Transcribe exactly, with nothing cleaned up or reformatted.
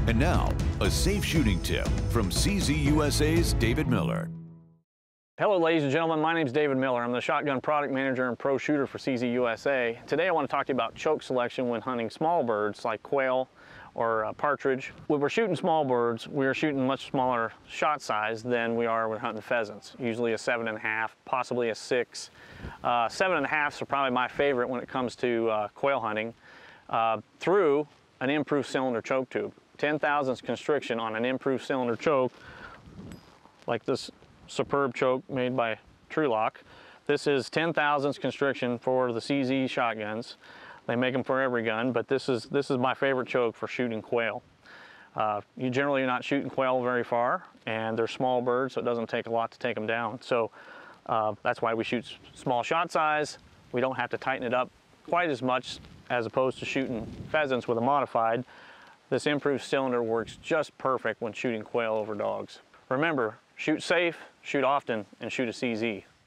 And now, a safe shooting tip from C Z U S A's David Miller. Hello ladies and gentlemen, my name is David Miller. I'm the Shotgun Product Manager and Pro Shooter for C Z U S A. Today I want to talk to you about choke selection when hunting small birds like quail or uh, partridge. When we're shooting small birds, we're shooting much smaller shot size than we are when hunting pheasants. Usually a seven and a half, possibly a six. Uh, seven and a halfs are probably my favorite when it comes to uh, quail hunting uh, through an improved cylinder choke tube. ten thousandths constriction on an improved cylinder choke, like this superb choke made by Trulock. This is ten thousandths constriction for the C Z shotguns. They make them for every gun, but this is this is my favorite choke for shooting quail. Uh, you generally are not shooting quail very far, and they're small birds, so it doesn't take a lot to take them down. So uh, that's why we shoot small shot size. We don't have to tighten it up quite as much as opposed to shooting pheasants with a modified. This improved cylinder works just perfect when shooting quail over dogs. Remember, shoot safe, shoot often, and shoot a C Z.